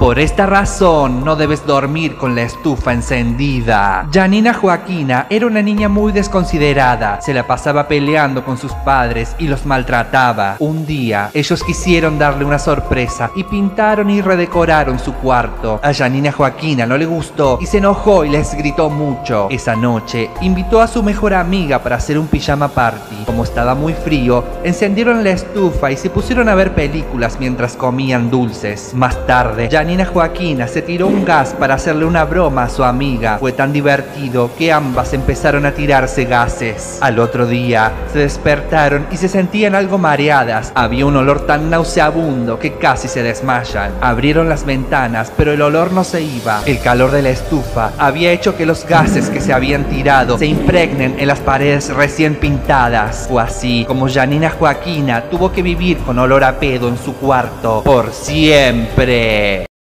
Por esta razón no debes dormir con la estufa encendida. Janina Joaquina era una niña muy desconsiderada. Se la pasaba peleando con sus padres y los maltrataba. Un día, ellos quisieron darle una sorpresa y pintaron y redecoraron su cuarto. A Janina Joaquina no le gustó y se enojó y les gritó mucho. Esa noche, invitó a su mejor amiga para hacer un pijama party. Como estaba muy frío, encendieron la estufa y se pusieron a ver películas mientras comían dulces. Más tarde, Janina Joaquina se tiró un gas para hacerle una broma a su amiga. Fue tan divertido que ambas empezaron a tirarse gases. Al otro día, se despertaron y se sentían algo mareadas. Había un olor tan nauseabundo que casi se desmayan. Abrieron las ventanas, pero el olor no se iba. El calor de la estufa había hecho que los gases que se habían tirado se impregnen en las paredes recién pintadas. Fue así como Janina Joaquina tuvo que vivir con olor a pedo en su cuarto por siempre.